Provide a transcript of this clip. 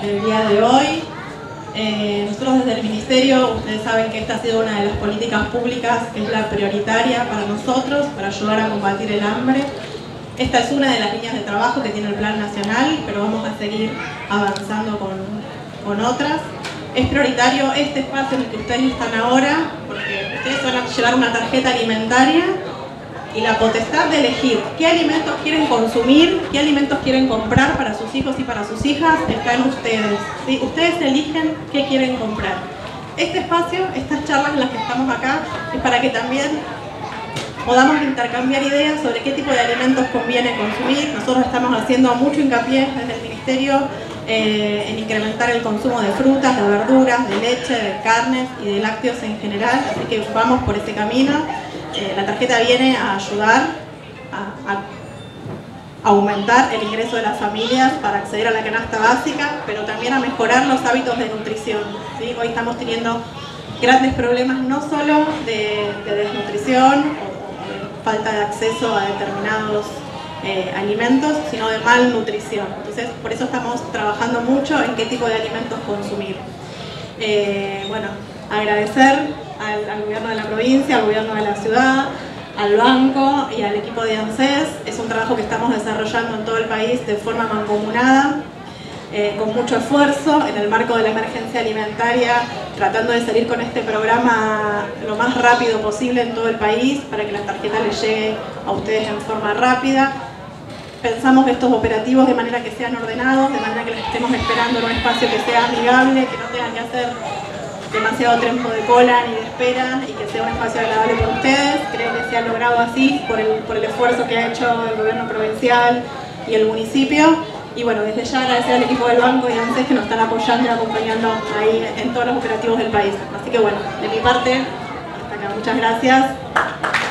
el día de hoy. Nosotros desde el Ministerio, ustedes saben que esta ha sido una de las políticas públicas que es la prioritaria para nosotros, para ayudar a combatir el hambre. Esta es una de las líneas de trabajo que tiene el Plan Nacional, pero vamos a seguir avanzando con otras. Es prioritario este espacio en el que ustedes están ahora, porque ustedes van a llevar una tarjeta alimentaria y la potestad de elegir qué alimentos quieren consumir, qué alimentos quieren comprar para sus hijos y para sus hijas, está en ustedes, ¿sí? Ustedes eligen qué quieren comprar. Este espacio, estas charlas en las que estamos acá, es para que también podamos intercambiar ideas sobre qué tipo de alimentos conviene consumir. Nosotros estamos haciendo mucho hincapié desde el Ministerio en incrementar el consumo de frutas, de verduras, de leche, de carnes y de lácteos en general, así que vamos por ese camino. La tarjeta viene a ayudar a aumentar el ingreso de las familias para acceder a la canasta básica, pero también a mejorar los hábitos de nutrición, ¿sí? Hoy estamos teniendo grandes problemas no solo de desnutrición o de falta de acceso a determinados alimentos, sino de malnutrición. Entonces, por eso estamos trabajando mucho en qué tipo de alimentos consumir. Bueno, agradecer al gobierno de la provincia, al gobierno de la ciudad, al banco y al equipo de ANSES. Es un trabajo que estamos desarrollando en todo el país de forma mancomunada, con mucho esfuerzo, en el marco de la emergencia alimentaria, tratando de salir con este programa lo más rápido posible en todo el país para que la tarjeta les llegue a ustedes en forma rápida. Pensamos estos operativos de manera que sean ordenados, de manera que los estemos esperando en un espacio que sea amigable, que no tengan que hacer demasiado tiempo de cola ni de espera y que sea un espacio agradable para ustedes. Creo que se ha logrado así por el esfuerzo que ha hecho el gobierno provincial y el municipio. Y bueno, desde ya agradecer al equipo del banco y ANSES que nos están apoyando y acompañando ahí en todos los operativos del país. Así que bueno, de mi parte, hasta acá. Muchas gracias.